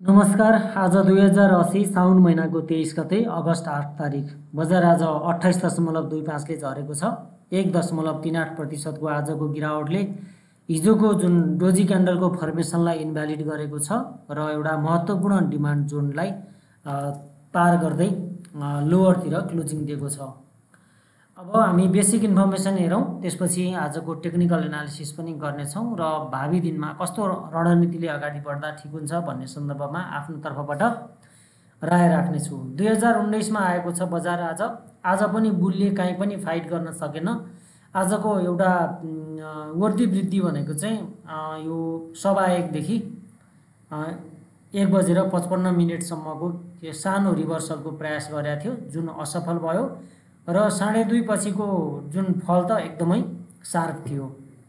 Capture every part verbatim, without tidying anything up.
नमस्कार। आज दुई हजार असी साउन महिनाको तेइस गते अगस्त आठ तारिक बजार आज अठाइस दशमलव दुई पाँचले झरेको छ। एक दशमलव तीन आठ प्रतिशतको आजको गिरावटले हिजोको जुन डोजी क्यान्डलको फर्मेसनलाई इन्भ्यालिड गरेको छ र एउटा महत्त्वपूर्ण डिमान्ड जोनलाई पार गर्दै लोवरतिर क्लोजिङ दिएको छ। अब हामी बेसिक इन्फर्मेसन हेरौँ, त्यसपछि आजको टेक्निकल एनालिसिस पनि गर्नेछौँ र भावी दिनमा कस्तो रणनीतिले अगाडि बढ्दा ठिक हुन्छ भन्ने सन्दर्भमा आफ्नो तर्फबाट राय राख्नेछु। दुई हजार उन्नाइसमा आएको छ बजार। आज आज पनि बुलले काहीँ पनि फाइट गर्न सकेन। आजको एउटा वर्दी वृद्धि भनेको चाहिँ यो सवा एकदेखि एक बजेर पचपन्न मिनटसम्मको सानो रिभर्सलको प्रयास गरेको थियो, जुन असफल भयो र साढे दुई पछिको जुन फल त एकदमै सार्प थियो।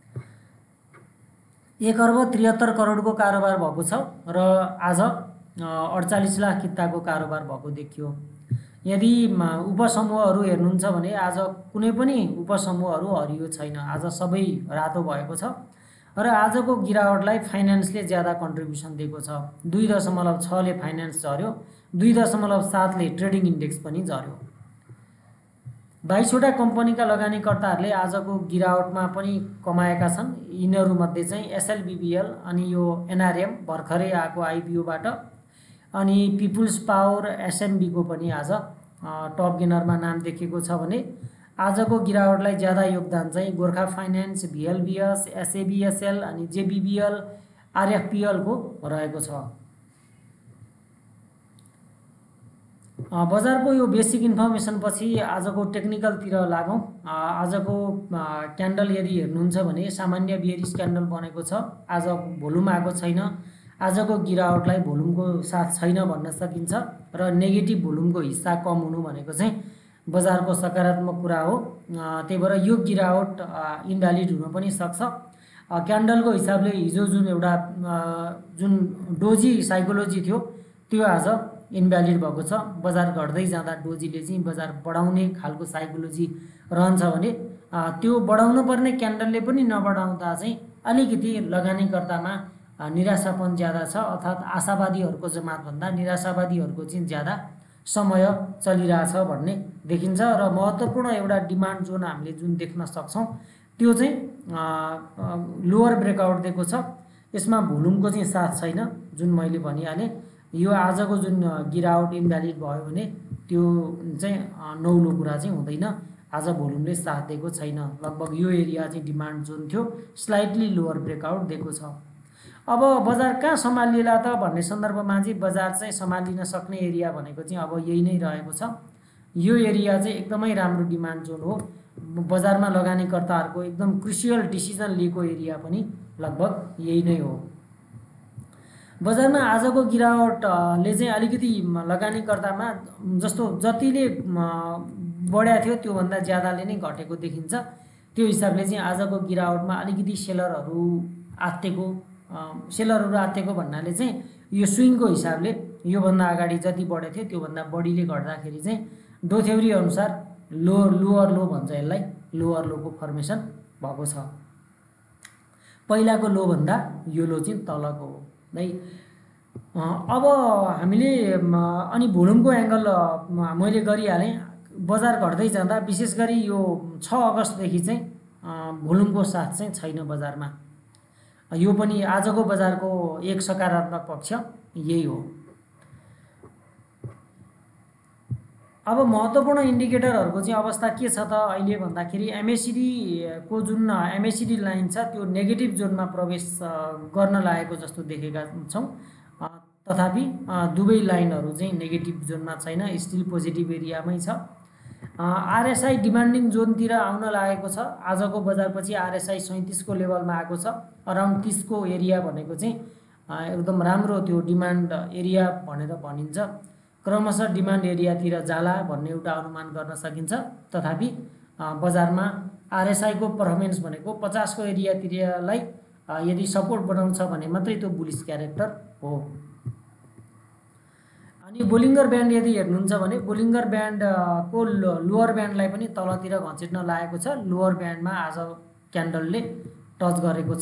एक अर्ब त्रिहत्तर करोडको कारोबार भएको छ र आज अडचालिस लाख किताको कारोबार भएको देखियो। यदि उपसमूहहरू हेर्नुहुन्छ भने आज कुनै पनि उपसमूहहरू हरियो छैन, आज सबै रातो भएको छ र आजको गिरावटलाई फाइनेन्सले ज्यादा कन्ट्रिब्युसन दिएको छ। दुई दशमलव छले फाइनेन्स झर्यो, दुई दशमलव सातले ट्रेडिङ इन्डेक्स पनि झर्यो। बाइसवटा कम्पनीका लगानीकर्ताहरूले आजको गिरावटमा पनि कमाएका छन्। यिनीहरूमध्ये चाहिँ एसएलबिबिएल अनि यो एनआरएम भर्खरै आएको आइपिओबाट, अनि पिपुल्स पावर एसएमबीको पनि आज टप गेनरमा नाम देखिएको छ भने आजको गिरावटलाई ज्यादा योगदान चाहिँ गोर्खा फाइनेन्स, भिएलबिएस, एसएबिएसएल अनि जेबिबिएल, आरएफपिएलको रहेको छ। बजारको यो बेसिक इन्फर्मेसन पछि आजको टेक्निकलतिर लागौँ। आजको क्यान्डल यदि हेर्नुहुन्छ भने सामान्य बियरिस क्यान्डल बनेको छ। आज भोल्युम आएको छैन। आजको गिरावटलाई भोल्युमको साथ छैन भन्न सकिन्छ र नेगेटिभ भोल्युमको हिस्सा कम हुनु भनेको चाहिँ बजारको सकारात्मक कुरा हो। त्यही भएर यो गिरावट इन्भ्यालिड हुन पनि सक्छ। क्यान्डलको हिसाबले हिजो जुन एउटा जुन डोजी साइकोलोजी थियो त्यो आज इन्भ्यालिड भएको छ। बजार घट्दै जाँदा डोजीले चाहिँ बजार बढाउने खालको साइकोलोजी रहन्छ भने त्यो बढाउनु पर्ने क्यान्डलले पनि नबढाउँदा चाहिँ अलिकति लगानीकर्तामा निराशापन ज्यादा छ, अर्थात् आशावादीहरूको जमातभन्दा निराशावादीहरूको चाहिँ ज्यादा समय चलिरहेछ भन्ने देखिन्छ। र महत्त्वपूर्ण एउटा डिमान्ड जोन हामीले जुन देख्न सक्छौँ त्यो चाहिँ लोवर ब्रेकआउट दिएको छ। यसमा भोल्युमको चाहिँ साथ छैन, जुन मैले भनिहालेँ। यो आजको जुन गिरावट इन्भ्यालिड भयो भने त्यो चाहिँ नौलो कुरा चाहिँ हुँदैन। आज भोल्युमले साथ दिएको छैन। लगभग यो एरिया चाहिँ डिमान्ड जोन थियो, स्लाइटली लोवर ब्रेकआउट दिएको छ। अब बजार कहाँ सम्हालिएला त भन्ने सन्दर्भमा चाहिँ बजार चाहिँ सम्हालिन सक्ने एरिया भनेको चाहिँ अब यही नै रहेको छ। यो एरिया चाहिँ एकदमै राम्रो डिमान्ड जोन हो। बजारमा लगानीकर्ताहरूको एकदम क्रुसियल डिसिजन लिएको एरिया पनि लगभग यही नै हो। बजारमा आजको गिरावटले चाहिँ अलिकति लगानीकर्तामा जस्तो जतिले बढ्या थियो त्योभन्दा ज्यादाले नै घटेको देखिन्छ। त्यो हिसाबले चाहिँ आजको गिरावटमा अलिकति सेलरहरू आत्तेको सेलरहरू आत्तेको भन्नाले चाहिँ यो स्विङको हिसाबले योभन्दा अगाडि जति बढेको थियो त्योभन्दा बढीले घट्दाखेरि चाहिँ डो थ्योरी अनुसार लो लोवर लो भन्छ यसलाई, लोवर लोको फर्मेसन भएको छ। पहिलाको लोभन्दा यो लो चाहिँ तलको हो है। अब हामीले अनि भोल्युमको एङ्गल मैले गरिहालेँ। बजार घट्दै जाँदा विशेष गरी यो छ अगस्तदेखि चाहिँ भोल्युमको साथ चाहिँ छैन बजारमा। यो पनि आजको बजारको एक सकारात्मक पक्ष यही हो। अब महत्त्वपूर्ण इन्डिकेटरहरूको चाहिँ अवस्था के छ त अहिले भन्दाखेरि एमएसिडीको जुन एमएसिडी लाइन छ त्यो नेगेटिभ जोनमा प्रवेश गर्न लागेको जस्तो देखेका छौँ। तथापि दुवै लाइनहरू चाहिँ नेगेटिभ जोनमा छैन, स्टिल पोजिटिभ एरियामै छ। आरएसआई डिमान्डिङ जोनतिर आउन लागेको छ। आजको बजारपछि आरएसआई सैँतिसको लेभलमा आएको छ। अराउन्ड तिसको एरिया भनेको चाहिँ एकदम राम्रो त्यो डिमान्ड एरिया भनेर भनिन्छ। क्रमशः डिमान्ड एरियातिर जाला भन्ने एउटा अनुमान गर्न सकिन्छ। तथापि बजारमा आरएसआईको पर्फर्मेन्स भनेको पचासको एरियातिरलाई यदि सपोर्ट बनाउँछ भने मात्रै त्यो बुलिस क्यारेक्टर हो। अनि बोलिङ्गर ब्यान्ड यदि हेर्नुहुन्छ भने बोलिङ्गर ब्यान्डको लोवर ब्यान्डलाई पनि तलतिर घचेट्न लागेको छ। लोवर ब्यान्डमा आज क्यान्डलले टच गरेको छ।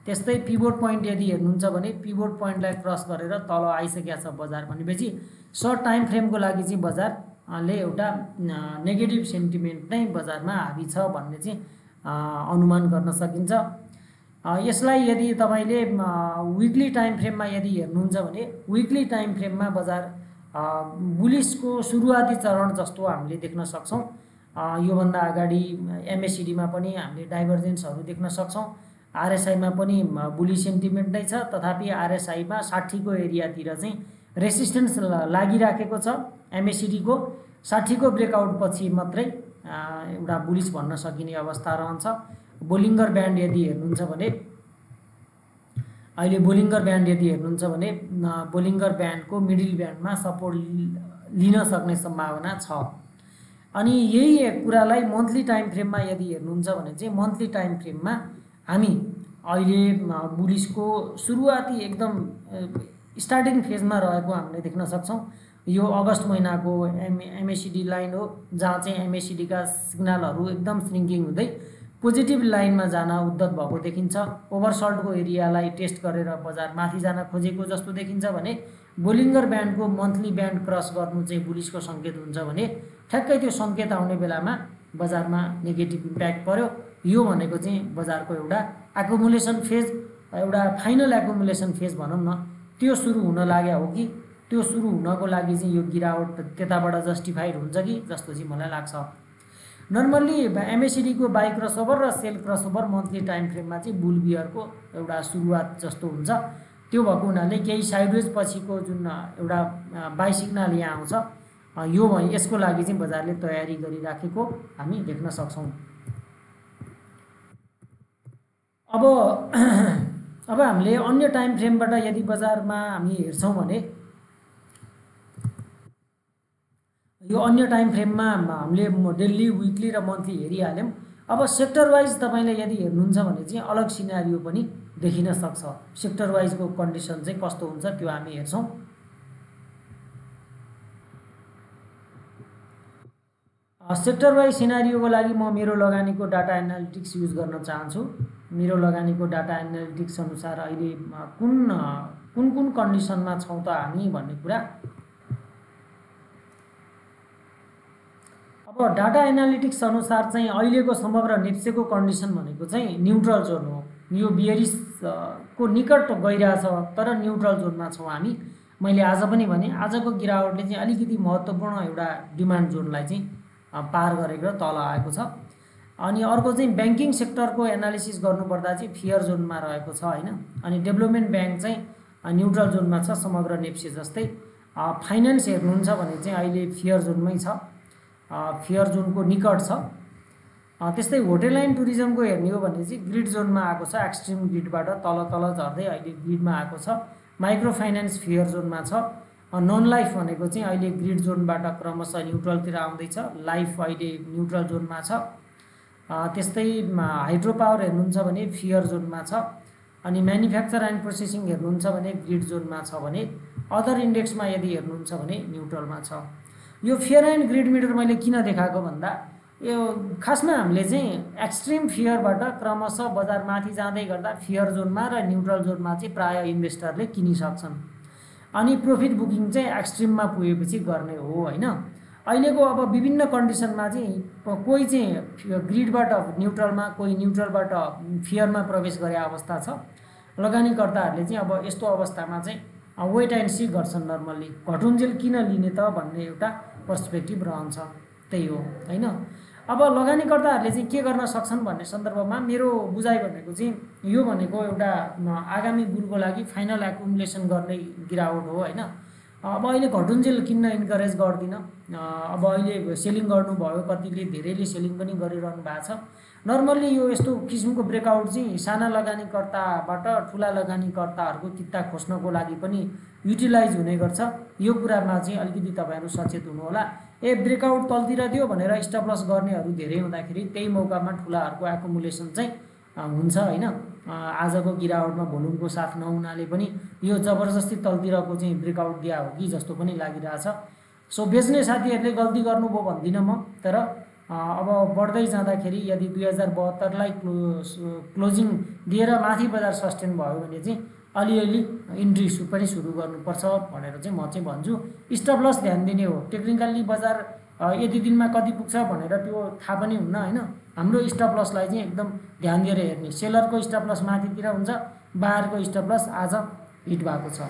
त्यस्तै पिभोट पोइन्ट यदि हेर्नुहुन्छ भने पिभोट पोइन्टलाई क्रस गरेर तल आइसकेको छ बजार भनेपछि सर्ट टाइम फ्रेमको लागि चाहिँ बजारले एउटा नेगेटिभ सेन्टिमेन्ट नै बजारमा हाबी छ भन्ने चाहिँ अनुमान गर्न सकिन्छ। यसलाई यदि तपाईले विकली टाइम फ्रेममा यदि हेर्नुहुन्छ भने विकली टाइम फ्रेममा बजार बुलिसको सुरुवाती चरण जस्तो हामीले देख्न सक्छौं। योभन्दा अगाडि एमएसिडीमा पनि हामीले डाइभर्जेन्सहरू देख्न सक्छौं। आरएसआईमा पनि बुली सेन्टिमेन्ट नै छ, तथापि आरएसआईमा साठी को एरियातिर चाहिँ रेसिस्टेन्स लागिराखेको छ। एमएसिडी को साठी को ब्रेकआउट पछि मात्रै एउटा बुलिस भन्न सकिने अवस्था रहन्छ। बोलिङ्गर ब्यान्ड यदि हेर्नुहुन्छ भने अहिले बोलिङ्गर ब्यान्ड यदि हेर्नुहुन्छ भने बोलिङ्गर ब्यान्डको मिडल ब्यान्डमा सपोर्ट लिन सक्ने सम्भावना छ। अनि यही कुरालाई मन्थली टाइम फ्रेममा यदि हेर्नुहुन्छ भने चाहिँ मन्थली टाइम फ्रेममा हामी अहिले बुलिसको सुरुवाती एकदम स्टार्टिङ फेजमा रहेको हामीले देख्न सक्छौं। यो अगस्त महिनाको एम एमएसिडी लाइन हो, जहाँ चाहिँ एमएसिडी का सिग्नलहरू एकदम श्रिङ्किङ हुँदै पोजिटिभ लाइनमा जान उद्यत भएको देखिन्छ। ओभरसल्टको एरियालाई टेस्ट गरेर बजार माथि जान खोजेको जस्तो देखिन्छ भने बोलिङ्गर ब्यान्डको मन्थली ब्यान्ड क्रस गर्नु चाहिँ बुलिसको संकेत हुन्छ भने ठ्याक्कै त्यो संकेत आउने बेलामा बजारमा नेगेटिभ इम्प्याक्ट पर्यो। यो भनेको चाहिँ बजारको एउटा एकुमुलेसन फेज, एउटा फाइनल एकुमुलेसन फेज भनौँ न, त्यो सुरु हुन लाग्यो हो कि त्यो सुरु हुनको लागि चाहिँ यो गिरावट त्यताबाट जस्टिफाइड हुन्छ कि जस्तो चाहिँ मलाई लाग्छ। नर्मल्ली एमएसिडी को बाई क्रसओभर र सेल क्रसओभर मन्थली टाइम फ्रेममा चाहिँ बुल बियरको एउटा सुरुवात जस्तो हुन्छ। त्यो भएको हुनाले केही साइडवेज पछिको जुन एउटा बाई सिग्नल यहाँ आउँछ, यो यसको लागि चाहिँ बजारले तयारी गरिराखेको हामी देख्न सक्छौं। अब अब हामीले अन्य टाइम फ्रेमबाट यदि बजारमा हामी हेर्छौं भने यो अन्य टाइम फ्रेममा हामीले डेली विकली र मन्थली हेरिहाल्यौं। अब सेक्टर वाइज तपाईले यदि हेर्नुहुन्छ भने चाहिँ अलग सिनारियो पनि देखिन सक्छ। सेक्टर वाइजको कन्डिसन चाहिँ कस्तो हुन्छ त्यो हामी हेर्छौं। सेक्टर वाइज सिनारियोको लागि म मेरो लगानीको डाटा एनालिटिक्स युज गर्न चाहन्छु। मेरो लगानीको डाटा एनालिटिक्स अनुसार अहिले कुन कुन कुन कन्डिसनमा छौं त हामी भन्ने कुरा। अब डाटा एनालिटिक्स अनुसार चाहिँ अहिलेको समग्र नेप्सेको कन्डिसन भनेको चाहिँ न्यूट्रल जोन हो। यो बियरिस को निकट गइरहेछ तर न्यूट्रल जोनमा छौं हामी। मैले आज पनि भने आजको गिरावटले चाहिँ अलिकति महत्त्वपूर्ण एउटा डिमान्ड जोनलाई चाहिँ पार गरेर तल आएको छ। अनि अर्को चाहिँ बैंकिङ सेक्टरको एनालिसिस गर्नुपर्दा चाहिँ फियर जोनमा रहेको छ हैन। अनि डेभलपमेन्ट बैंक चाहिँ न्यूट्रल जोनमा छ समग्र नेप्से जस्तै। फाइनान्स हेर्नुहुन्छ भने चाहिँ अहिले फियर जोनमै छ, फियर जोनको निकट छ। त्यस्तै होटल एन्ड टुरिज्मको हेर्ने हो भने चाहिँ ग्रिड जोनमा आएको छ, एक्सट्रिम ग्रिडबाट तल तल झर्दै अहिले ग्रिडमा आएको छ। माइक्रो फाइनान्स फियर जोनमा छ। नन लाइफ भनेको चाहिँ अहिले ग्रिड जोनबाट क्रमशः न्यूट्रलतिर आउँदैछ। लाइफ अहिले न्यूट्रल जोनमा छ। त्यस्तै हाइड्रो पावर हेर्नुहुन्छ भने फियर जोनमा छ। अनि म्यानुफ्याक्चर एन्ड प्रोसेसिङ हेर्नुहुन्छ भने ग्रिड जोनमा छ भने अदर इन्डेक्समा यदि हेर्नुहुन्छ भने न्यूट्रलमा छ। यो फियर एन्ड ग्रिड मिटर मैले किन देखाएको भन्दा यो खासमा हामीले चाहिँ एक्सट्रिम फियरबाट क्रमशः बजार माथि जाँदै गर्दा फियर जोनमा र न्यूट्रल जोनमा चाहिँ प्राय इन्भेस्टरले किनिसक्छन्। अनि प्रोफिट बुकिङ चाहिँ एक्सट्रिममा पुगेपछि गर्ने हो हैन। अहिलेको अब विभिन्न कन्डिसनमा चाहिँ कोही चाहिँ ग्रिडबाट न्यूट्रलमा, कोही न्यूट्रलबाट फियरमा प्रवेश गरे अवस्था छ। लगानीकर्ताहरूले चाहिँ अब यस्तो अवस्थामा चाहिँ वेट एन्ड सी गर्छन्। नर्मल्ली घटुन्जेल किन लिने त भन्ने एउटा पर्सपेक्टिभ रहन्छ। त्यही हो हैन। अब लगानीकर्ताहरूले चाहिँ के गर्न सक्छन् भन्ने सन्दर्भमा मेरो बुझाइ भनेको चाहिँ यो भनेको एउटा आगामी बुलको लागि फाइनल एकुमुलेसन गर्ने गिरावट हो हैन। अब अहिले घटुन्जेल किन्न इन्करेज गर्दिन। अब अहिले सेलिङ गर्नुभयो, कतिले धेरैले सेलिङ पनि गरिरहनु भएको छ। नर्मल्ली यो यस्तो किसिमको ब्रेकआउट चाहिँ साना लगानीकर्ताबाट ठुला लगानीकर्ताहरूको कित्ता खोज्नको लागि पनि युटिलाइज हुने गर्छ। यो कुरामा चाहिँ अलिकति तपाईहरु सचेत हुनु होला। ए ब्रेकआउट तलतिर दियो भनेर स्टप लस गर्नेहरू धेरै हुँदाखेरि त्यही मौकामा ठुलाहरूको एकुमुलेसन चाहिँ हुन्छ हैन। आजको गिरावटमा भोल्युमको साथ नहुनाले पनि यो जबरजस्ती तलतिरको चाहिँ ब्रेकआउट दिया हो कि जस्तो पनि लागिरहेछ। सो बेच्ने साथीहरूले गल्ती गर्नुभयो भन्दिन म, तर अब बढ्दै जाँदाखेरि यदि दुई हजार बहत्तरलाई क्लोज क्लोजिङ दिएर माथि बजार सस्टेन भयो भने चाहिँ अलिअलि इन्ट्री पनि सुरु गर्नुपर्छ भनेर चाहिँ म चाहिँ भन्छु। स्टप लस ध्यान दिने हो। टेक्निकल्ली बजार यति दिनमा कति पुग्छ भनेर त्यो थाहा पनि हुन्न होइन। हाम्रो स्टप लसलाई चाहिँ एकदम ध्यान दिएर हेर्ने। सेलरको स्टप लस माथितिर हुन्छ, बायरको स्टप लस आज हिट भएको छ।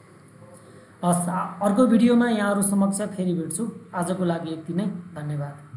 अर्को भिडियोमा यहाँहरू समक्ष फेरि भेट्छु। आजको लागि यति नै, धन्यवाद।